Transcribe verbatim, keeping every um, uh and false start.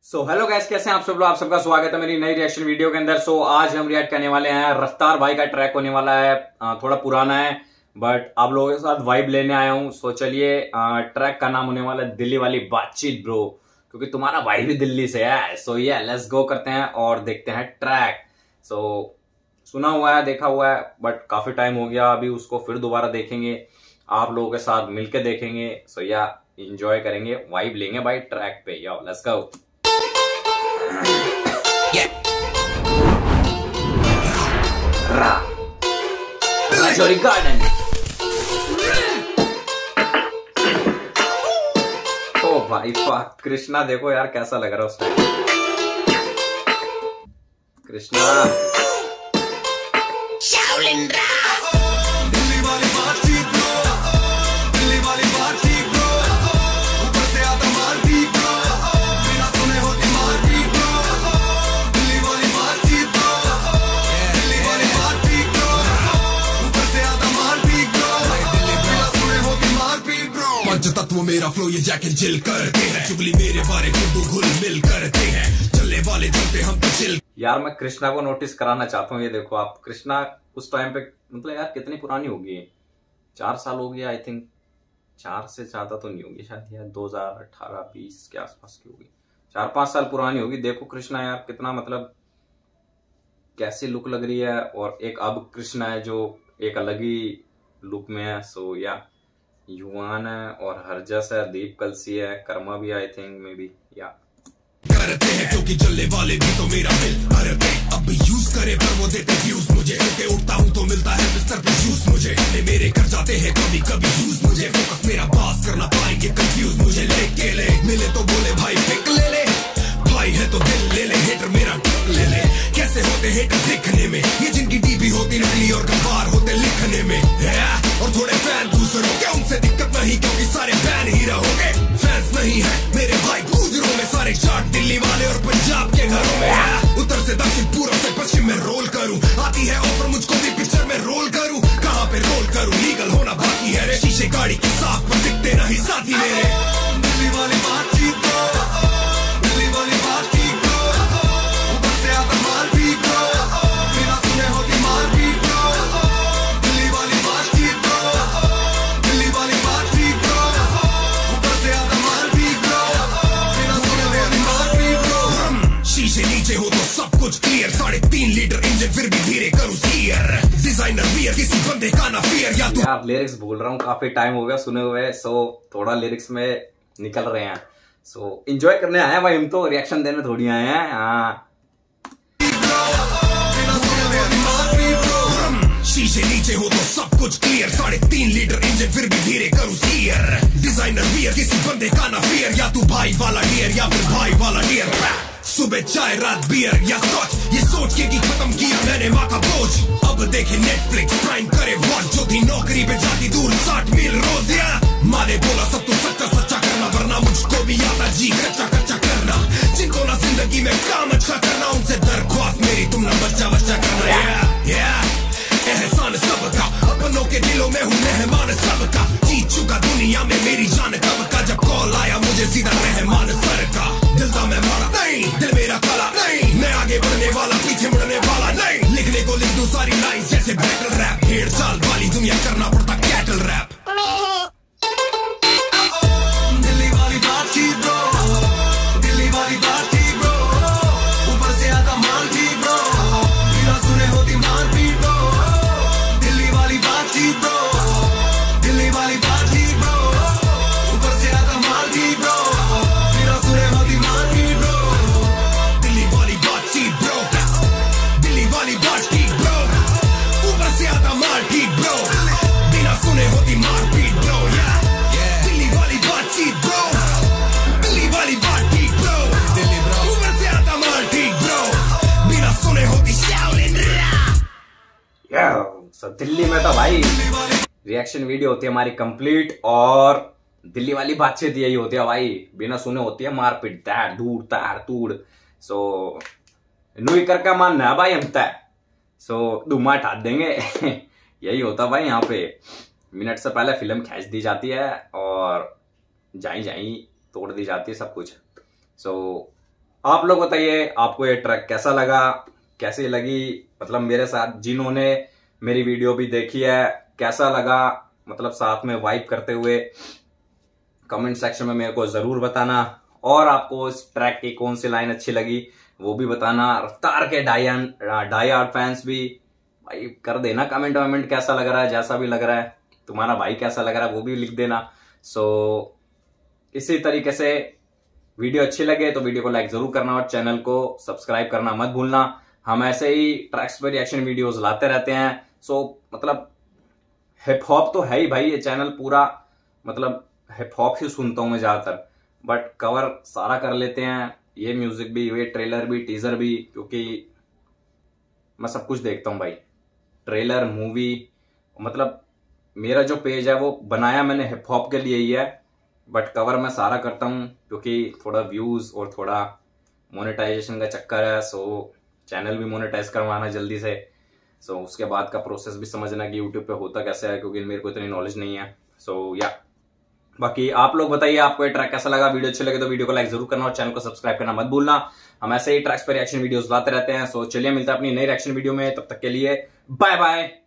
So hello guys, कैसे हैं आप सब लोग। आप सबका स्वागत है मेरी नई रिएक्शन वीडियो के अंदर। सो so, आज हम रिएक्ट करने वाले हैं रफ्तार भाई का ट्रैक होने वाला है। थोड़ा पुराना है बट आप लोगों के साथ वाइब लेने आया हूं। सो so, चलिए, ट्रैक का नाम होने वाला है दिल्ली वाली बातचीत ब्रो, क्योंकि तुम्हारा भाई भी दिल्ली से है। सो ये लेट्स गो करते हैं और देखते हैं ट्रैक। सो so, सुना हुआ है, देखा हुआ है, बट काफी टाइम हो गया। अभी उसको फिर दोबारा देखेंगे, आप लोगों के साथ मिलके देखेंगे। सो so, या एंजॉय करेंगे, वाइब लेंगे भाई ट्रैक पे। Yo let's go. Rajouri Garden. Oh भाई फक, कृष्णा देखो यार कैसा लग रहा है उस टाइम। कृष्णा दिल्ली वाली बातचीत ब्रो, दिल्ली वाली बातचीत ब्रो, ऊपर से आता मार भी ब्रो, बिना सुने होती मार भी ब्रो। दिल्ली वाली बातचीत ब्रो, दिल्ली वाली बातचीत ब्रो, ऊपर से आता मार भी ब्रो, बिना सुने होती मार भी ब्रो। पंच तत्व मेरा फ्लो ये जैकेट जिल करते हैं, चुगली मेरे बारे खुद घुल मिल करते हैं, चलने वाले चलते हम तो चिल। यार मैं कृष्णा को नोटिस कराना चाहता हूँ। ये देखो आप, कृष्णा उस टाइम पे मतलब यार कितनी पुरानी होगी, चार साल हो गया आई थिंक। चार से ज्यादा तो नहीं होगी शायद, यार दो हजार अठारह बीस के आसपास की होगी, चार पांच साल पुरानी होगी। देखो कृष्णा यार कितना मतलब कैसी लुक लग रही है, और एक अब कृष्णा है जो एक अलग ही लुक में है। सो या युवान है और हरजस है, दीप कलसी है, कर्मा भी आई थिंक मे बी या करते हैं, क्योंकि जलने वाले भी तो मेरा मिल करते। अब यूज करे पर वो देते व्यूज मुझे, होके उठता हूँ तो मिलता है बिस्तर पे जूस मुझे। ने मेरे कर जाते हैं कभी कभी यूज मुझे, फोकस मेरा पास करना पाएंगे कंफ्यूज मुझे। लेके ले मिले तो बोले भाई पिक ले ले, भाई है तो दिल ले ले, हेटर मेरा ले ले। कैसे होते हेटर दिखने में, ये जिनकी डीपी होती नकली और गंवार होते लिखने में, और थोड़े फैन दूसरों के उनसे दिक्कत नहीं, क्योंकि सारे फैन ही रहोगे। फैंस नहीं है मेरे भाई गुजरों में, सारे चार्ट दिल्ली वाले और पंजाब के घरों में है। उत्तर से दक्षिण पूर्व से पश्चिम में रोल करूं, आती है ऑफर मुझको भी पिक्चर में रोल करूं। कहां पे रोल करूं, लीगल होना बाकी है रे, शीशे गाड़ी के साफ पर दिखते नहीं साथी मेरे। दिल्ली वाली बातचीत ब्रो, दिल्ली वाली बातचीत ब्रो, ऊपर से आता माल भी ब्रो, बिना सुने होती मार भी ब्रो। दिल्ली वाली बातचीत ब्रो, दिल्ली वाली बातचीत ब्रो, ऊपर से आता माल भी ब्रो, बिना सुने होती मार भी ब्रो। शीशे नीचे हो तो सब कुछ क्लियर, साढ़े तीन लीटर इंजन फिर भी धीरे करूं स्टीयर। डिजाइनर वियर किसी बंदे का ना फियर। या तू यार लिरिक्स बोल रहा हूँ, काफी टाइम हो गया सुने हुए। सो थोड़ा लिरिक्स में निकल रहे हैं। सो एंजॉय करने आए हैं भाई, हम तो रिएक्शन देने थोड़ी आए हैं। हाँ शीशे नीचे हो तो सब कुछ क्लियर, साढ़े तीन लीटर इंजन फिर भी धीरे करूं स्टीयर। डिजाइनर वियर किसी बंदे का ना फियर, या तू भाई वाला डियर या फिर भाई वाला डियर। सुबह चाय रात बियर या स्कॉच, ये सोच के कि खत्म किया मैंने माँ का बोझ। अब देखे नेटफ्लिक्स प्राइम करे वॉच, जो थी नौकरी पे जाती दूर साठ मील रोज। या माँ ने बोला सब तू सच्चा सच्चा करना, वरना मुझको भी आता जी कच्चा कच्चा करना। जिनको ना जिंदगी में काम अच्छा करना, उनसे दरख्वास्त मेरी तुम ना बच्चा बच्चा करना। या या एहसान सबका, अपनों के दिलों में हूँ मेहमान सबका। जीत चुका दुनिया में मेरी जान कब का, जब कॉल आया मुझे सीधा रहमान सर का। दिल था मैं मारा नहीं, दिल मेरा काला नहीं, मैं आगे बढ़ने वाला पीछे मुड़ने वाला नहीं। लिखने को लिख दूं सारी लाइन जैसे बैटल रैप, भेड़ चाल वाली दुनिया करना पड़ता कैटल रैप। दिल्ली वाली बातचीत ब्रो, दिल्ली वाली बातचीत ब्रो, ऊपर से आता माल भी ब्रो, बिना सुने होती मार भी ब्रो। दिल्ली वाली बातचीत ब्रो, दिल्ली वाली बातचीत ब्रो, ऊपर से आता माल भी ब्रो, बिना सुने होती मार भी ब्रो। दिल्ली वाली बातचीत ब्रो, दिल्ली वाली बातचीत ब्रो, ऊपर से आता माल ठीक ब्रो, बिना सुने होती मार पीट ब्रो। दिल्ली वाली बातचीत ब्रो, दिल्ली वाली बातचीत ब्रो, दिल्ली ब्रो, ऊपर से आता माल ठीक ब्रो, बिना सुने होती शाओलिन रैप। या सो दिल्ली में तो भाई रिएक्शन वीडियो होती है हमारी कंप्लीट, और दिल्ली वाली बातचीत यही होती है भाई, बिना सुने होती है मारपीट, तार दूर तार तूड़। सो नुई कर का मानना है भाई हम तय, सो धुमा ठाट देंगे। यही होता भाई यहाँ पे, मिनट से पहले फिल्म खींच दी जाती है और जाई जाई तोड़ दी जाती है सब कुछ। सो आप लोग बताइए आपको ये ट्रैक कैसा लगा, कैसी लगी, मतलब मेरे साथ जिन्होंने मेरी वीडियो भी देखी है कैसा लगा, मतलब साथ में वाइब करते हुए कमेंट सेक्शन में मेरे को जरूर बताना। और आपको इस ट्रैक की कौन सी लाइन अच्छी लगी वो भी बताना। रफ्तार के डायन डाई हार्ड फैंस भी भाई कर देना कमेंट वमेंट, कैसा लग रहा है, जैसा भी लग रहा है तुम्हारा भाई कैसा लग रहा है वो भी लिख देना। सो इसी तरीके से वीडियो अच्छी लगे तो वीडियो को लाइक जरूर करना और चैनल को सब्सक्राइब करना मत भूलना। हम ऐसे ही ट्रैक्स पे रिएक्शन वीडियोस लाते रहते हैं। सो मतलब हिप हॉप तो है ही भाई, ये चैनल पूरा मतलब हिप हॉप ही सुनता हूं मैं ज्यादातर, बट कवर सारा कर लेते हैं, ये म्यूजिक भी, ये ट्रेलर भी, टीजर भी, क्योंकि मैं सब कुछ देखता हूं भाई, ट्रेलर, मूवी। मतलब मेरा जो पेज है वो बनाया मैंने हिप हॉप के लिए ही है, बट कवर मैं सारा करता हूं क्योंकि थोड़ा व्यूज और थोड़ा मोनेटाइजेशन का चक्कर है। सो चैनल भी मोनेटाइज करवाना जल्दी से। सो उसके बाद का प्रोसेस भी समझना कि यूट्यूब पे होता कैसे है, क्योंकि मेरे को इतनी नॉलेज नहीं है। सो या बाकी आप लोग बताइए आपको ये ट्रैक कैसा लगा। वीडियो अच्छे लगे तो वीडियो को लाइक जरूर करना और चैनल को सब्सक्राइब करना मत भूलना। हम ऐसे ही ट्रैक्स पे रिएक्शन वीडियोस लाते रहते हैं। सो चलिए मिलते हैं अपनी नई रिएक्शन वीडियो में, तब तक के लिए बाय बाय।